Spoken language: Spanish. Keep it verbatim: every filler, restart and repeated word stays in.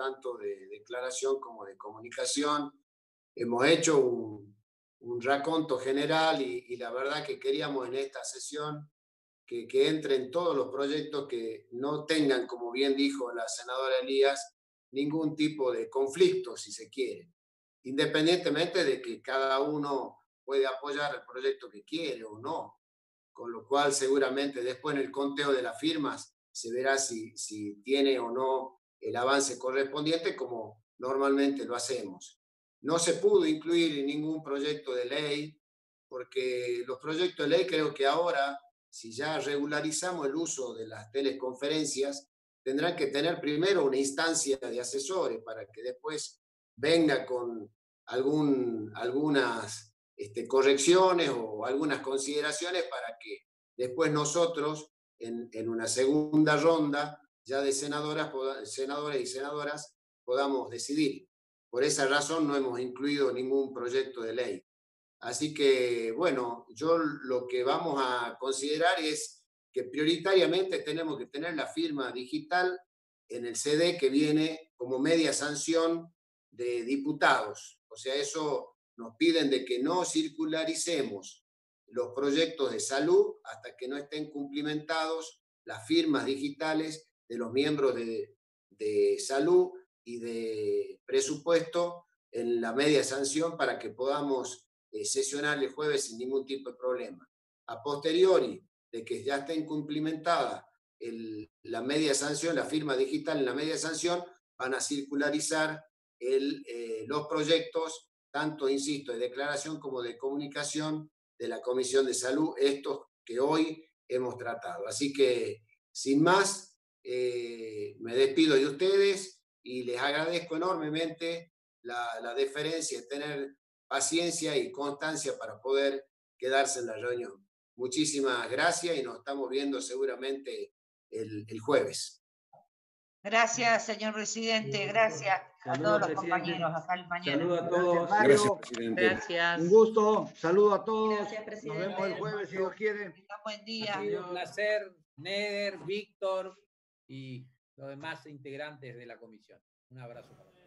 tanto de declaración como de comunicación. Hemos hecho un, un raconto general y, y la verdad que queríamos en esta sesión que, que entren todos los proyectos que no tengan, como bien dijo la senadora Elías, ningún tipo de conflicto, si se quiere, independientemente de que cada uno puede apoyar el proyecto que quiere o no, con lo cual seguramente después en el conteo de las firmas se verá si, si tiene o no el avance correspondiente, como normalmente lo hacemos. No se pudo incluir ningún proyecto de ley, porque los proyectos de ley creo que ahora, si ya regularizamos el uso de las teleconferencias, tendrán que tener primero una instancia de asesores para que después venga con algún, algunas este, correcciones o algunas consideraciones para que después nosotros, en, en una segunda ronda, ya de senadoras, senadores y senadoras, podamos decidir. Por esa razón no hemos incluido ningún proyecto de ley. Así que, bueno, yo lo que vamos a considerar es que prioritariamente tenemos que tener la firma digital en el C D que viene como media sanción de diputados. O sea, eso nos piden de que no circularicemos los proyectos de salud hasta que no estén cumplimentados las firmas digitales de los miembros de, de salud y de presupuesto en la media sanción para que podamos eh, sesionar el jueves sin ningún tipo de problema. A posteriori de que ya estén cumplimentadas el, la media sanción, la firma digital en la media sanción, van a circularizar el, eh, los proyectos, tanto, insisto, de declaración como de comunicación de la Comisión de Salud, estos que hoy hemos tratado. Así que, sin más, eh, me despido de ustedes y les agradezco enormemente la, la deferencia de tener paciencia y constancia para poder quedarse en la reunión. Muchísimas gracias y nos estamos viendo seguramente el, el jueves. Gracias, señor presidente. Gracias a Saludos, todos los presidente. compañeros. Hasta mañana. Saludos a todos. Gracias, Mario. Gracias, presidente. Gracias. Un gusto. Saludo a todos. Gracias, presidente. Nos vemos el jueves, si Dios quiere. Tengan buen día. Ha sido un placer, Neder, Víctor y los demás integrantes de la comisión. Un abrazo para todos.